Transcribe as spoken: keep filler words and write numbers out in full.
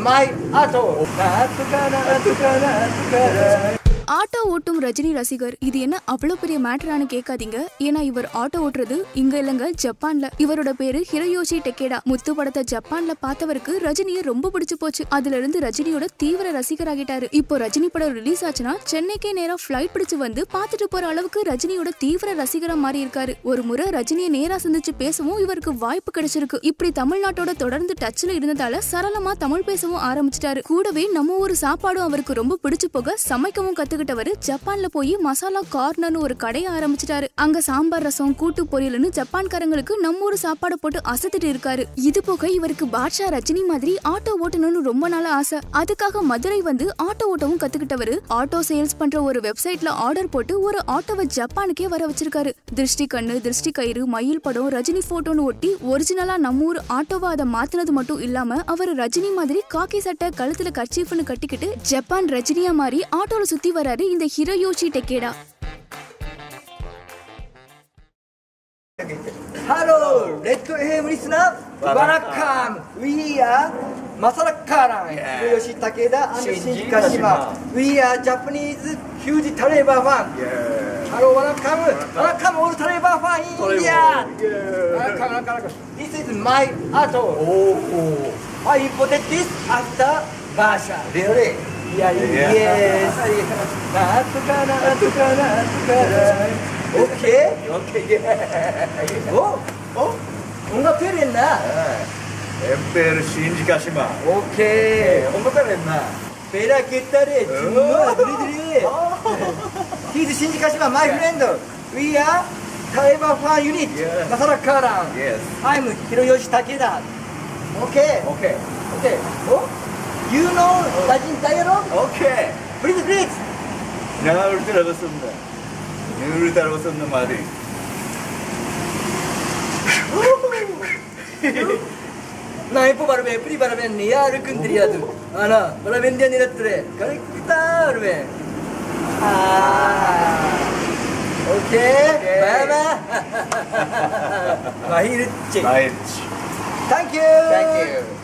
my auto. Auto ஓட்டும் ரஜினி ரசிகர் இது என்ன அவ்வளவு பெரிய மேட்டரானு கேட்காதீங்க. ஏன்னா இவர் ஆட்டோ ஓட்டுறது இங்க இல்லங்க, ஜப்பான்ல. இவரோட பேரு ஹிரோயோஷி டெக்கேடா. முத்து படத்தை ஜப்பான்ல பார்த்தவருக்கு ரஜினியை ரொம்ப பிடிச்சு போச்சு. அதுல இருந்து ரஜினியோட தீவிர ரசிகராகிட்டாரு. இப்போ ரஜினி படம் ரிலீஸ் ஆச்சுன்னா சென்னைக்கே நேரா பிளைட் பிடிச்சு வந்து பாத்துட்டு போற அளவுக்கு ரஜினியோட தீவிர ரசிகரா மாறி இருக்காரு. ஒரு முறை ரஜினியை நேரா சந்திச்சு பேசவும் இவருக்கு வாய்ப்பு கிடைச்சிருக்கு. இப்படி தமிழ்நாட்டோட தொடர்ந்து டச்ல இருந்ததால சரளமா தமிழ் பேசவும் ஆரம்பிச்சிட்டாரு. கூடவே நம்ம ஊர் சாப்பாடும் அவருக்கு ரொம்ப பிடிச்சு போக சமைக்கவும் கத்துக்கிட்டவரு ஜப்பான்ல போய் மசாலா கார்னர்னு ஒரு கடையை ஆரம்பிச்சிட்டாரு. அங்க சாம்பார், ரசம், கூட்டு பொரியல்னு ஜப்பான்காரங்களுக்கு நம்ம ஊர் சாப்பாடு போட்டு அசத்திட்டு இருக்காரு. இது போக இவருக்கு பாட்ஷா ரஜினி மாதிரி ஆட்டோ ஓட்டணும்னு ரொம்ப நாள் ஆசை. அதுக்காக மதுரை வந்து ஆட்டோ ஓட்டவும் கத்துக்கிட்டவரு ஆட்டோ சேல்ஸ் பண்ற ஒரு வெப்சைட்ல ஆர்டர் போட்டு ஒரு ஆட்டோவை ஜப்பானுக்கே வர வச்சிருக்காரு. திருஷ்டி கண்ணு, திருஷ்டி கயிறு, மயில் படம், ரஜினி போட்டோன்னு ஒட்டி ஒரிஜினலா நம்ம ஊர் ஆட்டோவா அதை மாத்தினது மட்டும் இல்லாம அவர் ரஜினி மாதிரி காக்கி சட்டை, கழுத்துல கர்ச்சீஃப்னு கட்டிக்கிட்டு ஜப்பான் ரஜினியா மாதிரி ஆட்டோல சுத்தி வராரு இந்த ஹிரோயோஷி டெக்கேடா. Hello, Red F M listener. Welcome. We are Masarakaran, Hiroyoshi Takeda and Shinji Kashima. We are Japanese huge Taliban fan. Hello, welcome. Welcome all Taliban fan in India. Welcome, welcome. This is my auto. Oh, I imported this after Basha. Really? Yeah, yes. Okay. Okay. Oh, oh. 뭔가 페르했나? 엠페르 신지 가시마. 오케이. 뭔가 페르했나? 베라 겟다레 정말 드리드리. He's 신지 가시마, my friend. We are Taiwan fan unit. Masarakaran. Yes. I'm Hiroyoshi Takeda. Okay. Okay. Okay. Oh? You know Rajin dialogue? Okay. Please, please. 내가 울 줄 알았습니다. 울 줄 알았었는 말이. நான் எப்போ வருவேன், எப்படி வருவேன், யாருக்கும் தெரியாது. ஆனா வர வேண்டிய நேரத்துல கரெக்டா வருவேன். ஓகே பாபா. மகிழ்ச்சி. மகிழ்ச்சி. Thank you. Thank you.